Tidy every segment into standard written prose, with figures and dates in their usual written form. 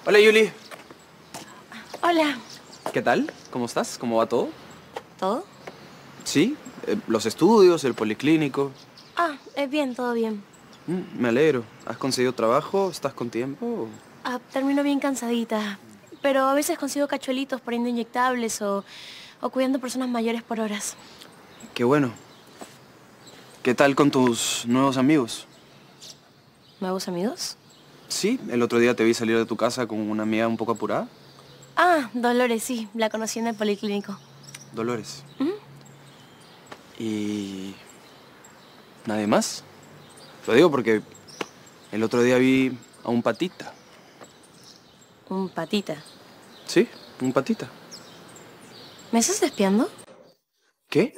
Hola, Yuli. Hola. ¿Qué tal? ¿Cómo estás? ¿Cómo va todo? ¿Todo? Sí, los estudios, el policlínico. Bien, todo bien. Me alegro. ¿Has conseguido trabajo? ¿Estás con tiempo? Termino bien cansadita. Pero a veces consigo cachuelitos poniendo inyectables o cuidando personas mayores por horas. Qué bueno. ¿Qué tal con tus nuevos amigos? ¿Nuevos amigos? Sí, el otro día te vi salir de tu casa con una amiga un poco apurada. Dolores, sí. La conocí en el policlínico. Dolores. ¿Y nadie más? Lo digo porque el otro día vi a un patita. Un patita. Sí, un patita. ¿Me estás espiando? ¿Qué?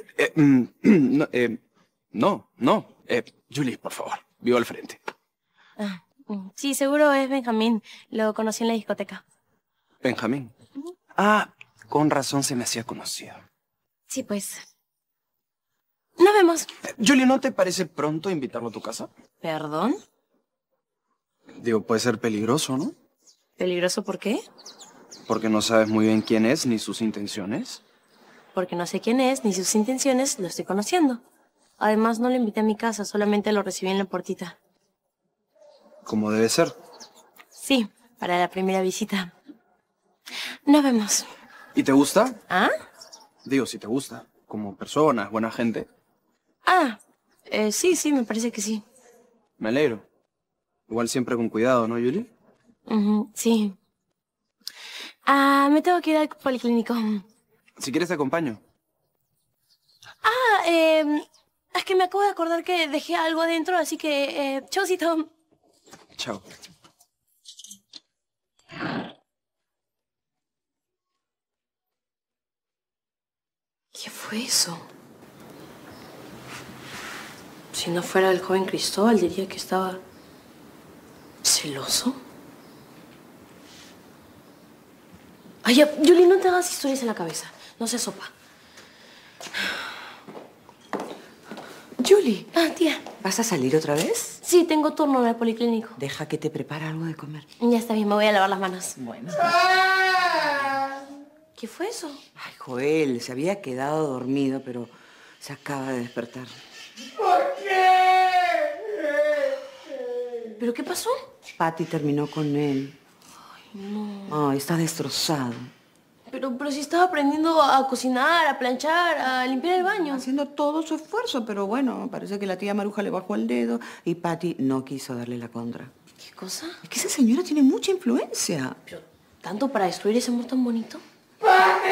No. Julie, por favor, vivo al frente. Sí, seguro es Benjamín. Lo conocí en la discoteca. Benjamín. Con razón se me hacía conocido. Sí, pues. Nos vemos. Julie, ¿no te parece pronto invitarlo a tu casa? ¿Perdón? Digo, puede ser peligroso, ¿no? ¿Peligroso por qué? Porque no sabes muy bien quién es ni sus intenciones. Porque no sé quién es ni sus intenciones, lo estoy conociendo. Además, no lo invité a mi casa, solamente lo recibí en la puertita. Como debe ser. Sí, para la primera visita. Nos vemos. ¿Y te gusta? ¿Ah? Digo, si te gusta. Como persona, es buena gente. Sí, me parece que sí. Me alegro. Igual siempre con cuidado, ¿no, Julie? Sí. Me tengo que ir al policlínico. Si quieres te acompaño. Es que me acabo de acordar que dejé algo adentro, así que, chaucito. Chao. ¿Qué fue eso? Si no fuera el joven Cristóbal, diría que estaba celoso. Ay, ya, Yuli, no te hagas historias en la cabeza. No se sopa. Julie. Tía. ¿Vas a salir otra vez? Sí, tengo turno en el policlínico. Deja que te prepare algo de comer. Ya está bien, me voy a lavar las manos. Bueno. ¿Qué fue eso? Ay, Joel, se había quedado dormido, pero se acaba de despertar. ¿Por qué? ¿Pero qué pasó? Patty terminó con él. Ay, no. Ay, está destrozado. Pero si estaba aprendiendo a cocinar, a planchar, a limpiar el baño. Haciendo todo su esfuerzo, pero bueno, parece que la tía Maruja le bajó el dedo y Patty no quiso darle la contra. ¿Qué cosa? Es que esa señora tiene mucha influencia. Pero, ¿tanto para destruir ese amor tan bonito? ¡Pate!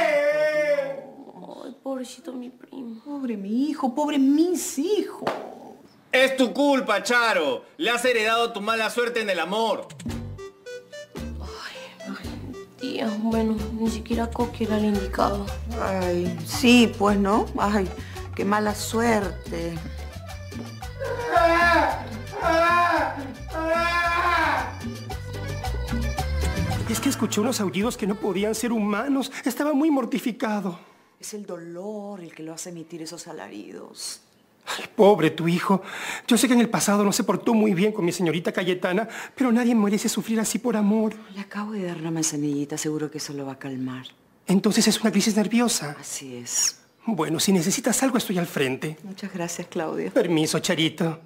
Ay, pobrecito mi primo. Pobre mi hijo, pobre mis hijos. Es tu culpa, Charo. Le has heredado tu mala suerte en el amor. Tía, bueno, ni siquiera Coqui era el indicado. Ay, sí, pues, ¿no? Ay, qué mala suerte. Es que escuché unos aullidos que no podían ser humanos. Estaba muy mortificado. Es el dolor el que lo hace emitir esos alaridos. Ay, pobre tu hijo. Yo sé que en el pasado no se portó muy bien con mi señorita Cayetana, pero nadie merece sufrir así por amor. Le acabo de dar una manzanillita, seguro que eso lo va a calmar. Entonces es una crisis nerviosa. Así es. Bueno, si necesitas algo, estoy al frente. Muchas gracias, Claudia. Permiso, Charito.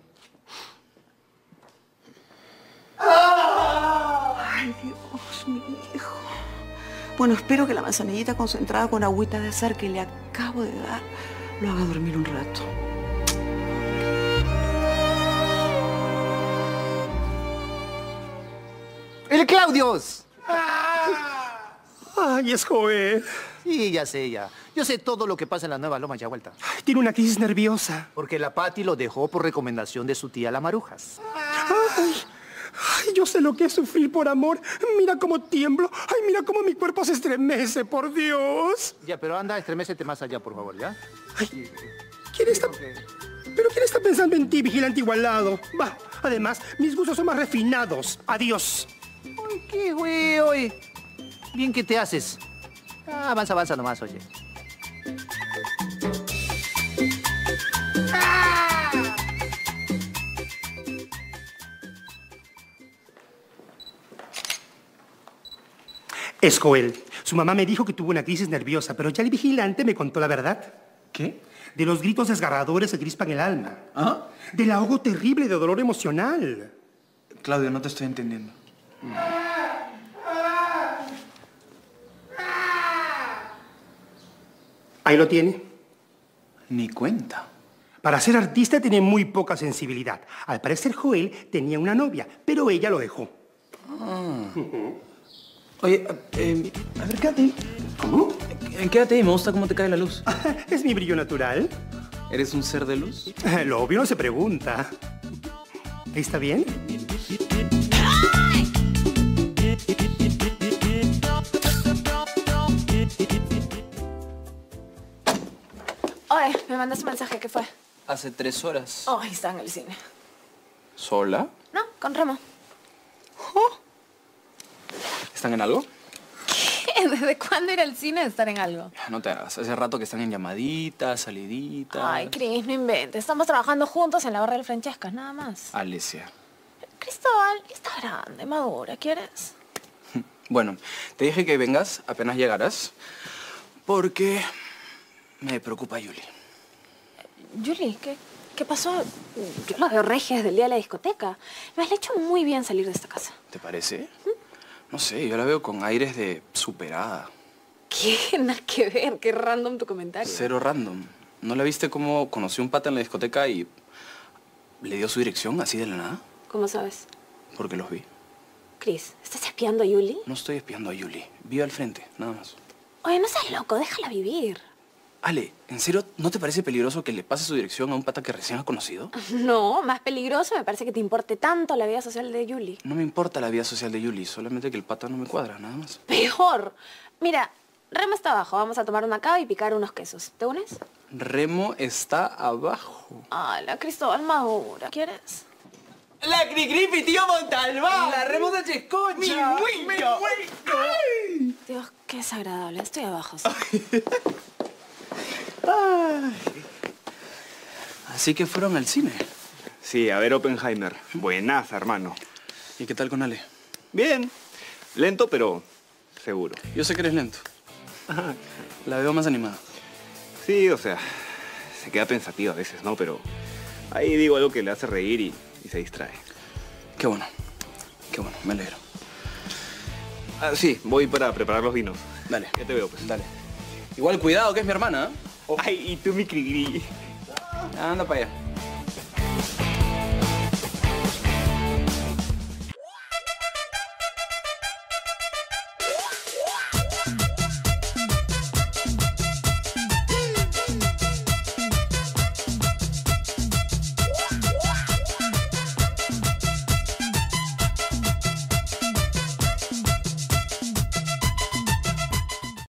Ay, Dios, mi hijo. Bueno, espero que la manzanillita concentrada con agüita de azar que le acabo de dar lo haga dormir un rato. ¡El Claudios! Ay, es Joel. Sí, ya sé, ya. Yo sé todo lo que pasa en la Nueva Loma ya vuelta. Ay, tiene una crisis nerviosa. Porque la Patty lo dejó por recomendación de su tía la Marujas. Ay, yo sé lo que es sufrir por amor. Mira cómo tiemblo. Ay, mira cómo mi cuerpo se estremece, por Dios. Ya, pero anda, estremécete más allá, por favor, ¿ya? Ay, ¿quién está? ¿Pero quién está pensando en ti, vigilante igualado? Va, además, mis gustos son más refinados. Adiós. Ay, qué güey, oye. Bien que te haces. Avanza, avanza nomás, oye. Es Joel. Su mamá me dijo que tuvo una crisis nerviosa, pero ya el vigilante me contó la verdad. ¿Qué? De los gritos desgarradores que crispan el alma. ¿Ah? Del ahogo terrible de dolor emocional. Claudio, no te estoy entendiendo. Ahí lo tiene. Ni cuenta. Para ser artista tiene muy poca sensibilidad. Al parecer Joel tenía una novia, pero ella lo dejó. Oye, a ver, quédate ahí. ¿Cómo? Quédate ahí, me gusta cómo te cae la luz. Es mi brillo natural. ¿Eres un ser de luz? Lo obvio no se pregunta. ¿Está bien? Oye, me mandaste un mensaje, ¿qué fue? Hace 3 horas. Ay, está en el cine. ¿Sola? No, con Remo. ¿Están en algo? ¿Qué? ¿Desde cuándo ir al cine de estar en algo? No te hagas. Hace rato que están en llamaditas, saliditas. Ay, Cris, no inventes. Estamos trabajando juntos en la barra del Francescas, nada más. Alesia. Cristóbal, está grande, madura, ¿quieres? Bueno, te dije que vengas apenas llegaras porque me preocupa Yuli. Yuli, ¿qué pasó? Yo la veo regia desde el día de la discoteca. Me has hecho muy bien salir de esta casa. ¿Te parece? No sé, yo la veo con aires de superada. ¿Qué? Nada que ver, qué random tu comentario. Cero random. ¿No la viste cómo conoció un pata en la discoteca y le dio su dirección así de la nada? ¿Cómo sabes? Porque los vi. Cris, ¿estás espiando a Yuli? No estoy espiando a Yuli. Vive al frente, nada más. Oye, no seas loco, déjala vivir. Ale, ¿en serio no te parece peligroso que le pase su dirección a un pata que recién has conocido? No, más peligroso me parece que te importe tanto la vida social de Yuli. No me importa la vida social de Yuli, solamente que el pata no me cuadra, nada más. Peor. Mira, Remo está abajo. Vamos a tomar una cava y picar unos quesos. ¿Te unes? Remo está abajo. Ah, la Cristóbal madura. ¿Quieres? ¡La Cricri, tío Montalbán! ¡La Remo de Chesconcha! Dios, qué desagradable. Estoy abajo. ¿Sí? Así que fueron al cine. Sí, a ver Oppenheimer. Buenaza, hermano. ¿Y qué tal con Ale? Bien. Lento, pero seguro. Yo sé que eres lento. La veo más animada. Sí, o sea, se queda pensativa a veces, ¿no? Pero ahí digo algo que le hace reír y se distrae. Qué bueno, me alegro. Ah, sí, voy para preparar los vinos. Dale. Ya te veo, pues. Dale. Igual cuidado, que es mi hermana, ¿eh? Ay, y tú mi Cricri. Anda para allá.